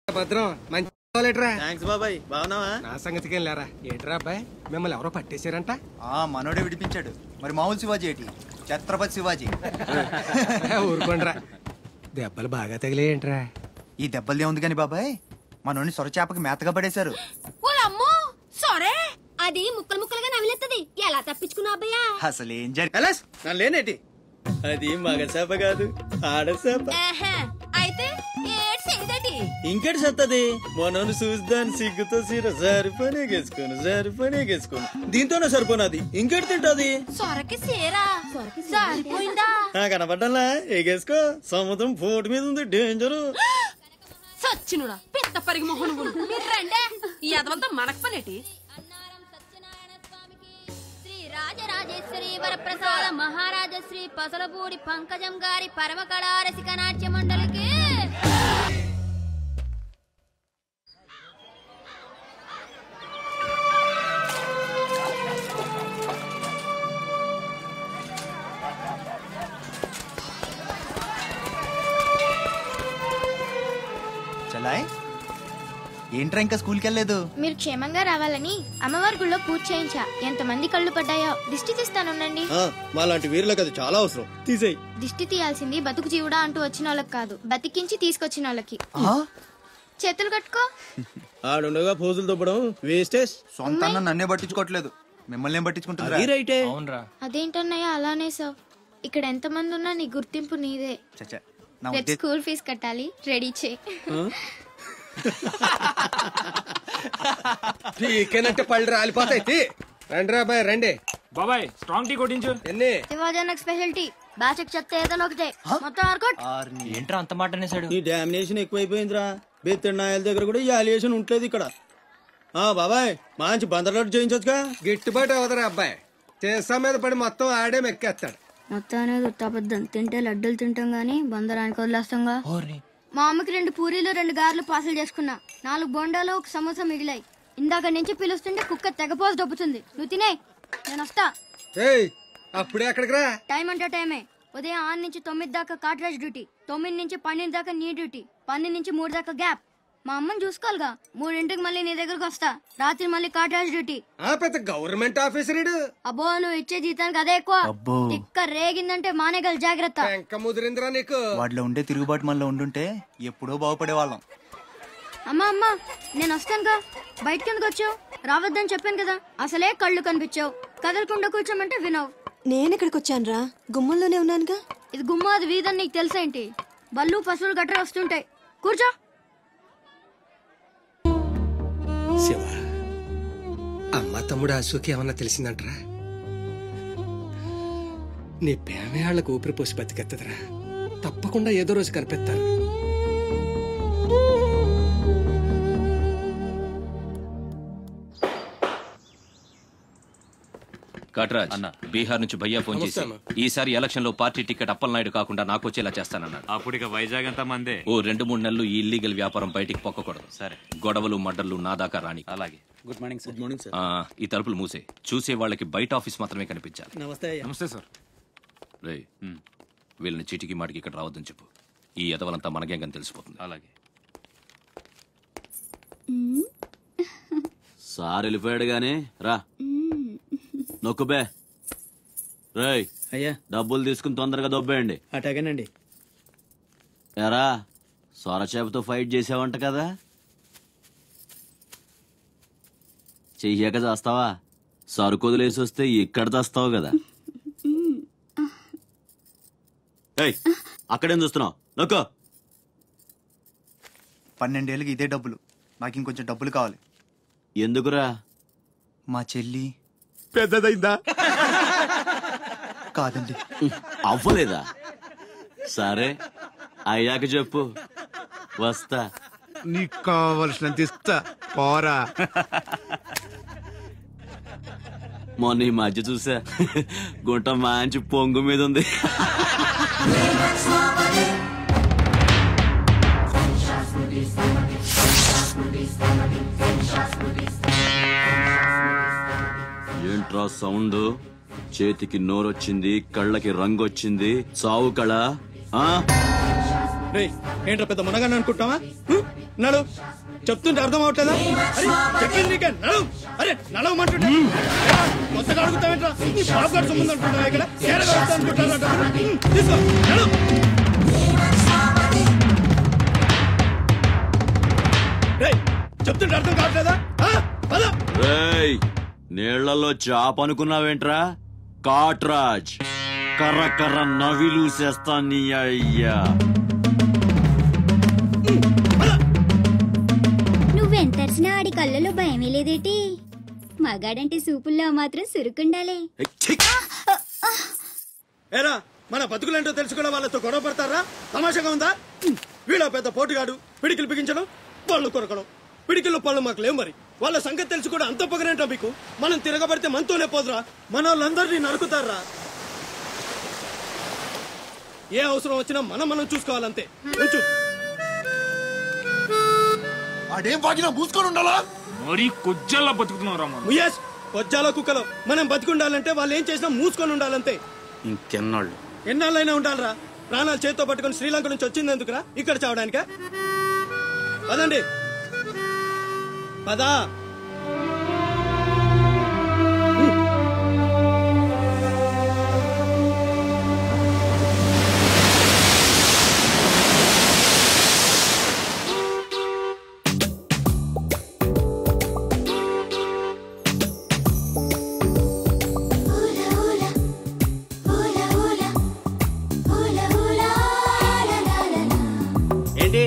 భద్రం మంచి బాబాయ్ బాగున్నావా? నా సంగతికేం లేరా. ఏట్రా అబ్బాయి మిమ్మల్ని ఎవరో పట్టేశారంట? మనోడే విడిపించాడు. మరి మామూలు శివాజీ ఏంటి? ఛత్రపతి శివాజీ. ఊరుకోండ్రా. దెబ్బలు బాగా తగిలేంట్రా? ఈ దెబ్బలే ఉంది కాని బాబాయ్, మనోడిని సొరచేపకి మేతగా పడేశారు. అది ముక్కలు ముక్కలుగా నవిలేస్తుంది. ఎలా తప్పించుకున్నా అబ్బయ్యా? అసలు ఏం జరిగింది? లేనేటి అది మగ చేప కాదు, ఆడ చేప. అయితే ఇంకటి సత్తది మనోను చూద్దాని సిగ్గుతో సీర సరిపోనేగేసుకోను దీంతోనే సరిపోనాది. ఇంకెటి తింటది? సొరకి సీరా సరిపోయిందా? కనపడ్డా ఎగేసుకో. సముద్రం పోటు మీద ఉంది, డేంజరు. సచ్చినుడా పిత్త పరిగి మొహను మీరు రండే. ఈ అదవంతా మనకు పనేటి? రాజరాజేశ్వరి వరప్రసాద మహారాజశ్రీ పసలపూడి పంకజం గారి పరమ కళా రసిక నాట్య మండలికి చలాయ్. ఏంట్రా ఇంకా స్కూల్కి వెళ్ళలేదు? మీరు క్షేమంగా రావాలని అమ్మవారి గుళ్ళో పూజ చేయించా. ఎంతమంది కళ్ళు పడ్డాయో. దిష్టి తీస్తానుండండి. మాలాంటి వీరులకు అది చాలా అవసరం. తీసేయ్. దిష్టి తీయాల్సింది బతుకు జీవుడా అంటూ వచ్చిన వాళ్ళకి కాదు, బతికించి తీసుకొచ్చిన వాళ్ళకి. చేతులు కట్టుకో. ఆడుండగా పోజులు తప్పడం వేస్టేజ్. సొంత నన్నే పట్టించుకోవట్లేదు, మిమ్మల్ని ఏం పట్టించుకుంటుంది? అదేంటన్నయ్య అలానే సార్. ఇక్కడ ఎంత మంది ఉన్నా నీ గుర్తింపు నీదే. రేపు స్కూల్ ఫీజు కట్టాలి, రెడీ చేయి. టీకేనంటే పళ్ళు రాలిపోతాయి. రండి రా బాయ్ రండి. బాబాయ్ స్ట్రాంగ్ టీ కొట్టించు. ఎన్ని? శివాజీ స్పెషాలిటీ బ్యాచ్ చెప్తే ఏదైనా ఒకటే మొత్తం ఆర్కోట్. ఏంట్రా అంత మాట అనేసాడు? ఈ డామినేషన్ ఎక్కువైపోయిందిరా. బెత్తడి నాయల దగ్గర కూడా ఈ అలియేషన్ ఉంటలేదు ఇక్కడ. బాబాయ్ మంచి బందర్లాట్ చేయించొచ్చుగా. గిట్టుబాటు అవదరా అబ్బాయి. చేసా మీద పడి మొత్తం ఆడే మెక్కేస్తాడు. మొత్తం అనేది ఉత్తాబద్ధం. తింటే లడ్డూలు తింటాం గానీ బందరానికి వదిలేస్తాంగా. మా అమ్మకి 2 పూరీలు 2 గారెలు పార్సల్ చేసుకున్నా. 4 బొండాలు 1 సమోసా మిగిలాయి. ఇందాక నుంచి పిలుస్తుంటే కుక్క తెగపోసి దొబ్బుతుంది. నువ్వు తినే, నేను వస్తా. అప్పుడే అక్కడికి రా. టైం అంటే టైమే. ఉదయం 6 నుంచి 9 దాకా కాట్రాజ్ డ్యూటీ, 9 నుంచి 12 దాకా నీ డ్యూటీ, 12 నుంచి 3 దాకా గ్యాప్. మా అమ్మని చూసుకోవాలిగా. 3ంటికి మళ్ళీ నీ దగ్గరకు వస్తా. రాత్రి మళ్ళీ కాట్రాజ్ డ్యూటీ. పెద్ద గవర్నమెంట్ ఆఫీసర్. అబ్బో నువ్వు ఇచ్చే జీతానికి అదే ఎక్కువ. ఇక్క రేగిందంటే మానేగల జాగ్రత్త. ముదిరిందిరా నీకు. వాటిలో ఉండే తిరుగుబాటు మనలో ఉండుంటే ఎప్పుడో బాగుపడే వాళ్ళం. అమ్మా అమ్మా నేను వస్తానుగా. బయటకెందుకు వచ్చావు? రావద్దని చెప్పాను కదా. అసలే కళ్ళు కనిపించావు. కదలకుండా కూర్చోమంటే వినవు. నేనెక్కడికి వచ్చాను రా? గుమ్మంలోనే ఉన్నానుగా. ఇది గుమ్మ, అది వీధని నీకు తెలుసేంటి? బళ్ళు పశువులు గట్రా వస్తుంటాయి. కూర్చో. శివ, అమ్మ తమ్ముడు అశోకి ఏమన్నా తెలిసిందంటరా? నీ పేమేళ్లకు ఊపిరి పోసి బతికెత్తదరా. తప్పకుండా ఏదో రోజు కనిపెత్తారు. కట్రాజ్ అన్న, బీహార్ నుంచి భయ్యా ఫోన్ చేసి ఈసారి ఎలక్షన్ లో పార్టీ టికెట్ అప్పలనాయుడు కాకుండా నాకు వచ్చేలా చేస్తానన్నాడు. అప్పుడు ఇక వైజాగ్ అంతా మందే. ఓ 2-3 నెలలు ఈ ఇల్లీగల్ వ్యాపారం బయటికి పొక్కకూడదు. సరే, గొడవలు మడ్డర్లు నా దాకా రాని. అలాగే. Good morning sir. Good morning sir. ఈ తలుపులు మూసే. చూసే వాళ్ళకి బయట ఆఫీస్ మాత్రమే కనిపించాలి. నమస్తే. నమస్తే సార్. రే, వీళ్ళని చీటికి మాటికి ఇక్కడ రావద్దని చెప్పు. ఈ ఎదవలంతా మనకేం తెలిసిపోతుంది. అలాగే. సార్ వెళ్ళిపోయాడు గాని రా నొక్కుబే. రేయ్ అయ్యా, డబ్బులు తీసుకుని తొందరగా దొబ్బేయండి. అటాగేనండి. ఎరా సొరచేపతో ఫైట్ చేసావంట కదా, చెయ్యాక చేస్తావా? సరుకొదిలేసి వస్తే ఇక్కడ చేస్తావు కదా. ఏయ్ అక్కడేం చూస్తున్నావు? నొక్కో. 12 ఏళ్ళకి ఇదే డబ్బులు. నాకు ఇంకొంచెం డబ్బులు కావాలి. ఎందుకురా? మా చెల్లి పెద్దదైందా? కాదండి. అవ్వలేదా? సరే అయ్యాక చెప్పు, వస్తా. నీకు కావలసినంత ఇస్తా, పోరా. మొన్న ఈ మధ్య చూసా, గుంట మంచి పొంగు మీద ఉంది. ఏంట్రా సౌండ్? చేతికి నోరొచ్చింది, కళ్ళకి రంగొచ్చింది. చావు కళ. రే ఏంట్రా పెద్ద మునగాన్ని అనుకుంటావా? నడు చెప్తుంటే అర్థం అవట్లేదా? అరే చెప్పింది నీకే నడు. అరే నడవమంటుంటే కొత్తగా అడుగుతావేంట్రా? నీ బాబు గారు సంబంధం అనుకుంటావా? ఇక్కడ అనుకుంటారా? తీసుకో నడు. రే చెప్తుంటే అర్థం కావట్లేదా? రేయ్ నీళ్లలో చాప అనుకున్నావేంట్రా? కాట్రాజ్ కర్ర కర్ర నవిలూసేస్తా నీ అయ్యా. నువ్వెంతర్చినా ఆడి కళ్ళలో భయమే లేదేటి? మగాడంటే సూపుల్లో మాత్రం సురుకుండాలే. ఏరా మన బతుకులేంటో తెలుసుకున్న వాళ్ళతో గొడవ పడతారా? తమాషాగా ఉందా? వీళ్ళ పెద్ద పోటుగాడు పిడికిలు బిగించడం, పళ్ళు కొరకడం. పిడికిల్లో పళ్ళు మాకు లేవు. మరి వాళ్ళ సంగతి తెలుసు కూడా అంత పొగరేంటో మీకు? మనం తిరగబడితే మనతోనే పోదురా, మన వాళ్ళందరినీ నరుకుతారా? ఏ అవసరం వచ్చినా మనం చూసుకోవాలంతే. ఉంచు. అడేం బాగినా మూసుకొని ఉండాలా? మరి కొజ్జల్లా బతుకుతున్నారా? కొజ్జాలో కుక్కలో మనం బతుకుండాలంటే వాళ్ళు ఏం చేసినా మూసుకొని ఉండాలంతే. ఇంకెన్నాళ్ళు ఎన్నాళ్ళైనా ఉండాలరా? ప్రాణాలు చేతితో పట్టుకుని శ్రీలంక నుంచి వచ్చింది ఎందుకురా? ఇక్కడ చావడానికా? పదండి పదా. ఏంటి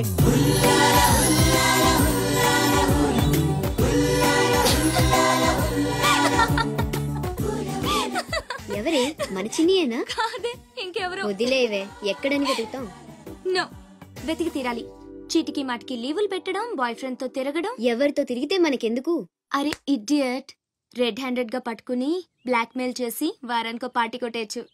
ఎవరే మన చిన్నియేనా? కాదే ఇంకెవరు? వదిలేవే, ఎక్కడని వెతుకుతాం? నో, వెతికి తీరాలి. చీటికి మాటికి లీవులు పెట్టడం, బాయ్ ఫ్రెండ్ తో తిరగడం. ఎవరితో తిరిగితే మనకెందుకు? అరే ఇడియట్, రెడ్ హ్యాండెడ్ గా పట్టుకుని బ్లాక్ మెయిల్ చేసి వారానికో పార్టీ కొట్టేయచ్చు.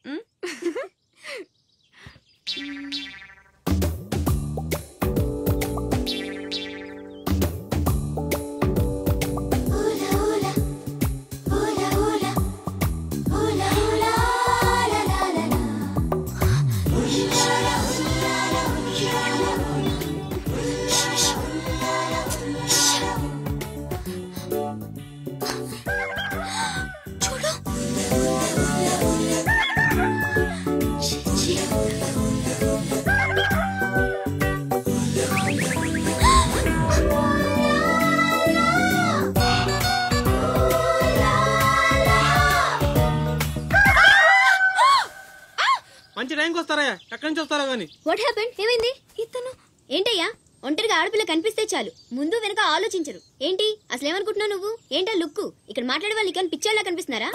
మంచి టైంకి వస్తారా? ఎక్కడి నుంచి వస్తారా గానీ? What happened? ఏమైంది? ఇతను ఏంటయ్యా? ఒంటరిగా ఆడపిల్ల కనిపిస్తే చాలు ముందు వెనక ఆలోచించరు. ఏంటి అసలు ఏమనుకుంటున్నావు నువ్వు? ఏంటా లుక్కు? ఇక్కడ మాట్లాడే వాళ్ళు ఇక్కడ పిచ్చోళ్ళ కనిపిస్తున్నారా?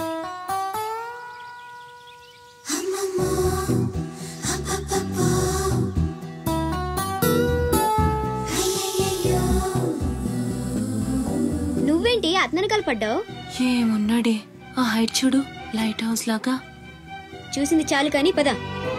నువ్వేంటి అతనకాలు పడ్డావు? ఏమున్నాడే ఆ హైట్ చూడు, లైట్ హౌస్ లాగా. చూసింది చాలు కానీ పద.